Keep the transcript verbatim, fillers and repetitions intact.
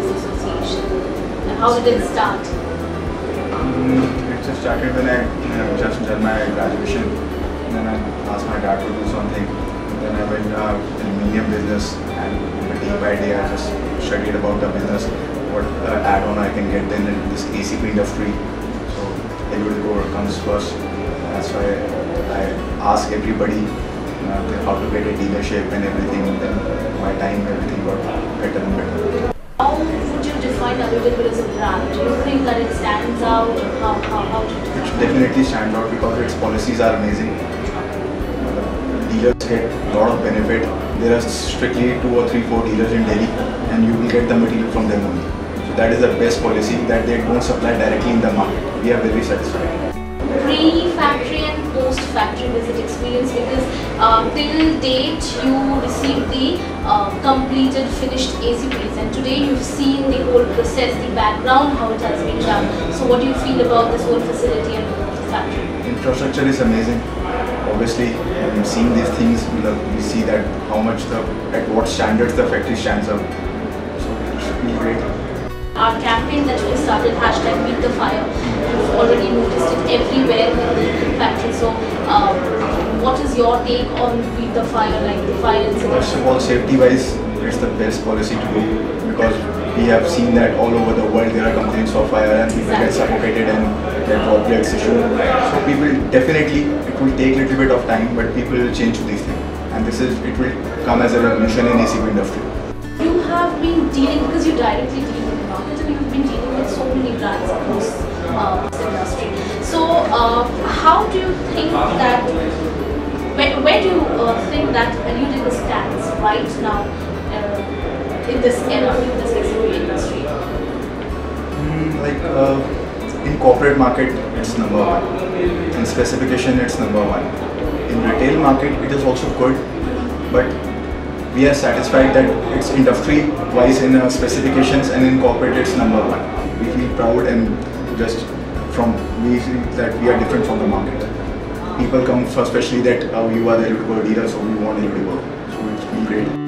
this association? And how did it start? Um, it just started when I uh, just done my graduation. And then I asked my dad to do something. And then I went uh, aluminium business, and day by day I just studied about the business, what uh, add-on I can get then in this A C P industry. So Aludecor comes first. That's why I ask everybody uh, how to get a dealership and everything. Then my time, everything got better and better. How would you define Aludecor as a brand? Do you think that it stands out? Or how, how, how do you define it? It definitely stands out because its policies are amazing. Dealers get a lot of benefit. There are strictly two or three, four dealers in Delhi, and you will get the material from them only. So that is the best policy, that they don't supply directly in the market. We are very satisfied. Pre-factory and post-factory visit experience, because uh, till date you received the uh, completed finished A C Ps, and today you've seen the whole process, the background, how it has been done. So what do you feel about this whole facility and the factory? Infrastructure is amazing. Obviously, um, seeing these things, we see that how much the, at what standards the factory stands up. So it should be great. Our campaign that we started, hashtag Beat the Fire, you've already noticed it everywhere in the factory. So um, what is your take on Beat the Fire, like the fire incident? First of all, safety wise, it's the best policy to do, because we have seen that all over the world there are complaints of fire and people exactly. get suffocated and get droplets issue. So people definitely, it will take a little bit of time, but people will change to these things. And this is, it will come as a revolution in A C P industry. You have been dealing, because you directly deal with the market, and you've been dealing with so many brands across uh, this industry. So uh, how do you think that, where, where do you uh, think that Aludecor stands right now uh, in this era, in this A C P industry? Mm, like uh, in corporate market, it's number one. In specification, it's number one. In retail market, it is also good, but we are satisfied that it's industry wise in uh, specifications, and in corporate it's number one. We feel proud, and just from we feel that we are different from the market. People come for especially that oh, you are the Aludecor dealer, so we want Aludecor. So it's been great.